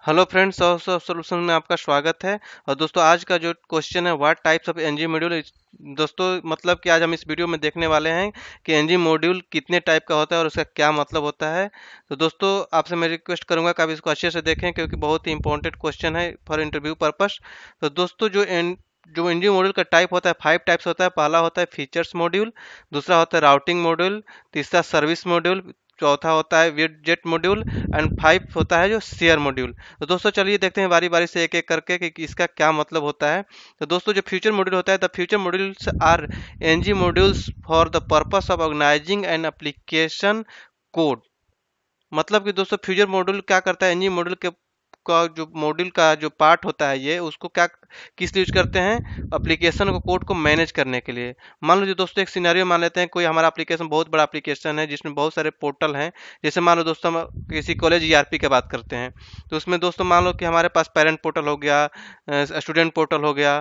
Hello friends, soft solution में आपका स्वागत है। और दोस्तों, आज का जो क्वेश्चन है, what types of NG module. दोस्तों, मतलब कि आज हम इस वीडियो में देखने वाले हैं कि एनजी मॉड्यूल कितने टाइप का होता है और उसका क्या मतलब होता है। तो दोस्तों, आपसे मैं रिक्वेस्ट करूंगा कि आप इसको अच्छे से देखें, क्योंकि बहुत ही इंपॉर्टेंट क्वेश्चन है फॉर इंटरव्यू पर्पस। तो दोस्तों, जो एनजी मॉड्यूल का टाइप होता है, 5 टाइप्स होता है। पहला होता है फीचर्स मॉड्यूल, दूसरा होता है राउटिंग मॉड्यूल, तीसरा सर्विस मॉड्यूल, चौथा होता है विडजेट मॉड्यूल एंड 5 होता है जो शेयर मॉड्यूल। तो दोस्तों, चलिए देखते हैं बारी बारी से एक एक करके कि इसका क्या मतलब होता है। तो दोस्तों, जो फ्यूचर मॉड्यूल होता है, the future modules are NG modules for the purpose of organizing an application code. मतलब कि दोस्तों, फ्यूचर मॉड्यूल क्या करता है, एनजी मॉड्यूल के का जो मॉड्यूल का जो पार्ट होता है, ये उसको क्या किस लिए यूज करते हैं, एप्लीकेशन को कोड को मैनेज करने के लिए। मान लीजिए दोस्तों, एक सिनेरियो मान लेते हैं, कोई हमारा एप्लीकेशन बहुत बड़ा एप्लीकेशन है जिसमें बहुत सारे पोर्टल हैं। जैसे मान लो दोस्तों, हम किसी कॉलेज ईआरपी की बात करते हैं, तो उसमें दोस्तों मान लो कि हमारे पास पेरेंट पोर्टल हो गया, स्टूडेंट पोर्टल हो गया,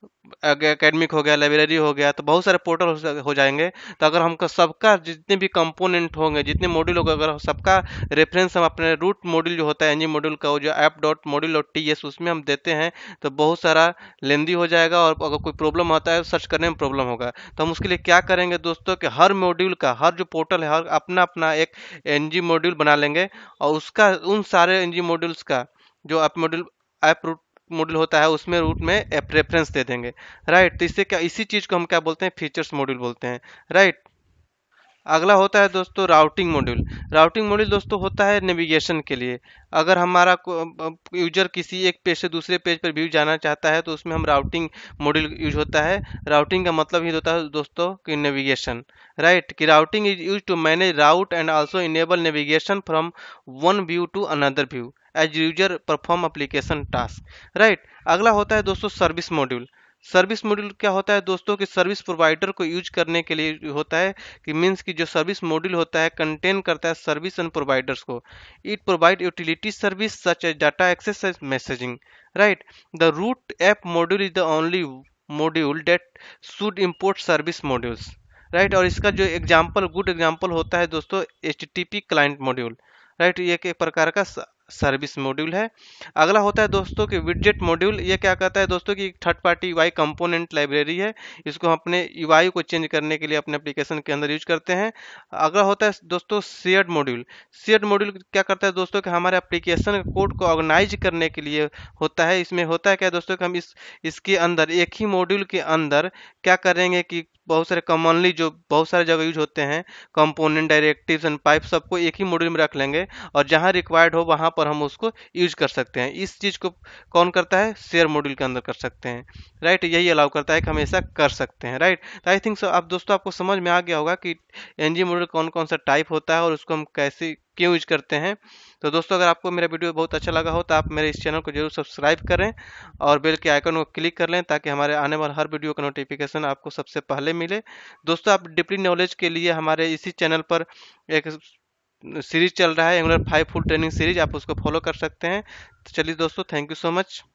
एकेडमिक हो गया, लाइब्रेरी हो गया, तो बहुत सारे पोर्टल हो जाएंगे। तो अगर हमको सबका जितने भी कंपोनेंट होंगे, जितने मॉड्यूल होंगे, अगर सबका रेफरेंस हम अपने रूट मॉड्यूल जो होता है एनजी मॉड्यूल का, वो जो app dot module dot T S, उसमें हम देते हैं, तो बहुत सारा लेंदी हो जाएगा और अगर कोई प्रॉब्लम होता है सर्च करने में प्रॉब्लम होगा। तो हम उसके लिए क्या करेंगे दोस्तों, कि हर मॉड्यूल का, हर जो पोर्टल है, हर अपना अपना एक एनजी मॉड्यूल बना लेंगे और उसका उन सारे एनजी मॉड्यूल्स का जो app module, app root module होता है, उसमें रूट में रेफरेंस दे देंगे। राइट। तो इससे क्या, इसी चीज को हम क्या बोलते हैं, फीचर्स मॉड्यूल बोलते हैं। राइट। अगला होता है दोस्तों राउटिंग मॉड्यूल। राउटिंग मॉड्यूल दोस्तों होता है नेविगेशन के लिए। अगर हमारा यूजर किसी एक पेज से दूसरे पेज पर व्यू जाना चाहता है, तो उसमें हम राउटिंग मॉड्यूल यूज होता है। राउटिंग का मतलब ही होता है दोस्तों कि नेविगेशन। राइट। कि routing is use to manage route and also enable navigation from one view to another view as user perform application task. Right. अगला होता है दोस्तों सर्विस मॉड्यूल। सर्विस मॉड्यूल क्या होता है दोस्तों, कि सर्विस प्रोवाइडर को यूज करने के लिए होता है। कि मीन्स कि जो सर्विस मॉड्यूल होता है, कंटेन करता है सर्विस एंड प्रोवाइडर्स को। It provide utility service such as data access as messaging. Right. The root app module is the only module that should import service modules. Right. और इसका जो example, good example होता है दोस्तों, HTTP client module. Right. ये एक प्रकार का सर्विस मॉड्यूल है। अगला होता है दोस्तों कि विडजेट मॉड्यूल। ये क्या कहता है दोस्तों, कि third party UI component library है। इसको हम अपने यूआई को चेंज करने के लिए अपने एप्लीकेशन के अंदर यूज करते हैं। अगला होता है दोस्तों शेयर्ड मॉड्यूल। शेयर्ड मॉड्यूल क्या करता है दोस्तों, कि हमारे एप्लीकेशन कोड को ऑर्गेनाइज करने के लिए होता है। इसमें होता है क्या दोस्तों, कि हम इसके अंदर, एक ही मॉड्यूल के अंदर क्या करेंगे, कि बहुत सारे कॉमनली जो बहुत सारे जगह यूज होते हैं, कंपोनेंट, डायरेक्टिव्स एंड पाइप, सबको एक ही मॉड्यूल में रख लेंगे और जहां रिक्वायर्ड हो वहां पर हम उसको यूज कर सकते हैं। इस चीज को कौन करता है, शेयर मॉड्यूल के अंदर कर सकते हैं। राइट। यही अलाउ करता है कि हम ऐसा कर सकते हैं। राइट। तो आई थिंक सो अब दोस्तों आपको समझ में आ गया होगा कि एनजी मॉड्यूल कौन कौन सा टाइप होता है और उसको हम कैसे क्यों यूज करते हैं। तो दोस्तों, अगर आपको मेरा वीडियो बहुत अच्छा लगा हो, तो आप मेरे इस चैनल को जरूर सब्सक्राइब करें और बेल के आइकन को क्लिक कर लें, ताकि हमारे आने वाले हर वीडियो का नोटिफिकेशन आपको सबसे पहले मिले। दोस्तों, आप डीपली नॉलेज के लिए हमारे इसी चैनल पर एक सीरीज चल रहा है, एंगुलर 5 फुल ट्रेनिंग सीरीज, आप उसको फॉलो कर सकते हैं। तो चलिए दोस्तों, थैंक यू सो मच।